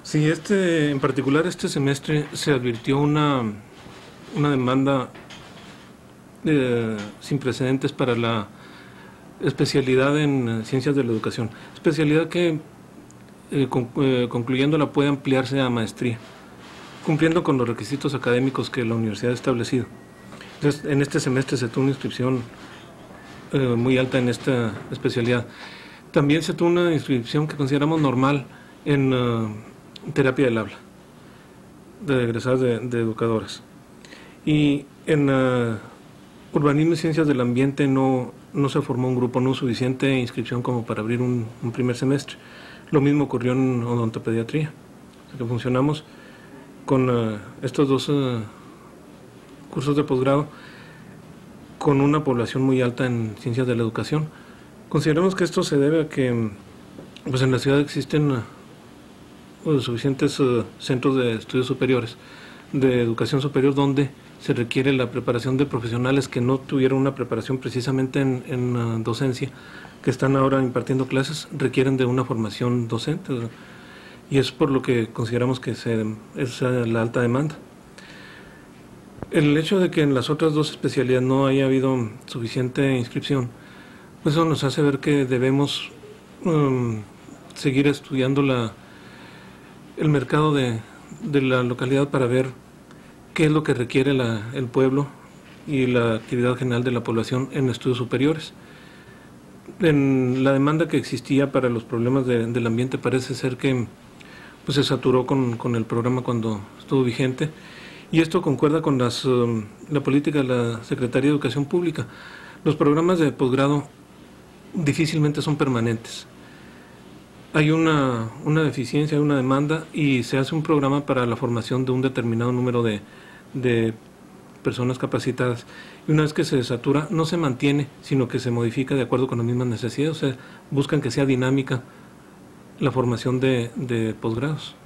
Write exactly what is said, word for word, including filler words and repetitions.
Sí, este, en particular este semestre se advirtió una, una demanda eh, sin precedentes para la especialidad en ciencias de la educación, especialidad que eh, con, eh, concluyéndola puede ampliarse a maestría, cumpliendo con los requisitos académicos que la universidad ha establecido. Entonces, en este semestre se tuvo una inscripción eh, muy alta en esta especialidad. También se tuvo una inscripción que consideramos normal en uh, terapia del habla, de egresadas de, de educadoras. Y en uh, urbanismo y ciencias del ambiente no, no se formó un grupo, no suficiente inscripción como para abrir un, un primer semestre. Lo mismo ocurrió en odontopediatría, o sea que funcionamos con uh, estos dos uh, cursos de posgrado con una población muy alta en ciencias de la educación. Consideramos que esto se debe a que pues en la ciudad existen uh, suficientes uh, centros de estudios superiores, de educación superior, donde se requiere la preparación de profesionales que no tuvieron una preparación precisamente en, en uh, docencia, que están ahora impartiendo clases, requieren de una formación docente, ¿verdad? Y es por lo que consideramos que se, es uh, la alta demanda. El hecho de que en las otras dos especialidades no haya habido suficiente inscripción, pues eso nos hace ver que debemos um, seguir estudiando la, el mercado de, de la localidad para ver qué es lo que requiere la, el pueblo y la actividad general de la población en estudios superiores. En la demanda que existía para los problemas de, del ambiente parece ser que pues, se saturó con, con el programa cuando estuvo vigente, y esto concuerda con las, um, la política de la Secretaría de Educación Pública. Los programas de posgrado difícilmente son permanentes. Hay una, una deficiencia, hay una demanda, y se hace un programa para la formación de un determinado número de, de personas capacitadas. Y una vez que se satura, no se mantiene, sino que se modifica de acuerdo con las mismas necesidades. O sea, buscan que sea dinámica la formación de, de posgrados.